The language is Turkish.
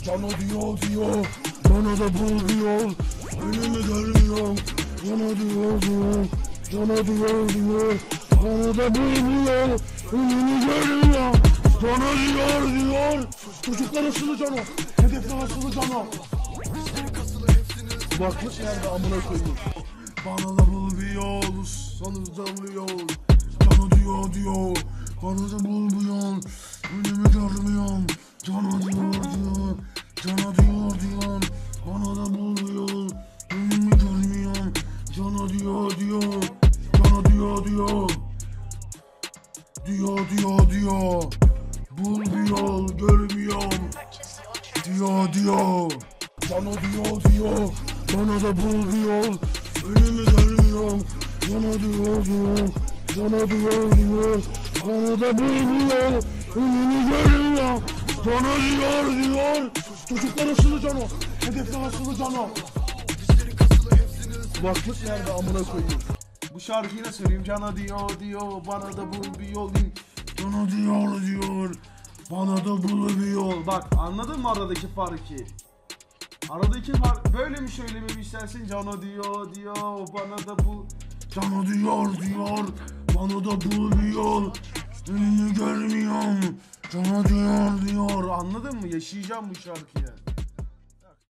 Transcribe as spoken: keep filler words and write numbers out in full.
Cano diyor diyor, bana da bul bir yol. Önümü görmüyorum. Cano diyor diyor, Cano diyor diyor, bana da bul bir yol. Önümü görmüyorum. Cano diyor diyor. Çocuklar asılı Cano, hedefler asılı Cano. Bakmış nerede amına koyayım. Bana da bul bir yol, sanırım bir yol. Cano diyor diyor, bana da bul bir yol. Önümü görmüyorum. Cano diyor diyor, Cano diyor diyor, bana da bul bir yol. Önümü görmüyorum. Cano diyor diyor, Cano diyor diyor, diyor diyor diyor, bul bir yol görmüyorum. Diyor diyor, Cano diyor diyor, bana da bul bir yol. Önümü görmüyorum. Cano diyor diyor, Cano diyor diyor, bana da bul bir yol. Önümü görmüyorum. Cano diyor diyor. Çocuklar asılı Cano, hedefler asılı Cano. Bakmış nerede amına koyayım. Bu şarkıyı da söyleyeyim. Cano diyor diyor, bana da bul bir yol. Cano diyor diyor, bana da bul bir yol. Bak anladın mı aradaki farkı? Aradaki fark böyle mi şöyle mi istersin? Cano diyor diyor, bana da bul. Cano diyor diyor, bana da bul bir yol. Önümü görmüyorum. Cano diyor diyor. Anladın mı? Yaşayacağım bu şarkıyı.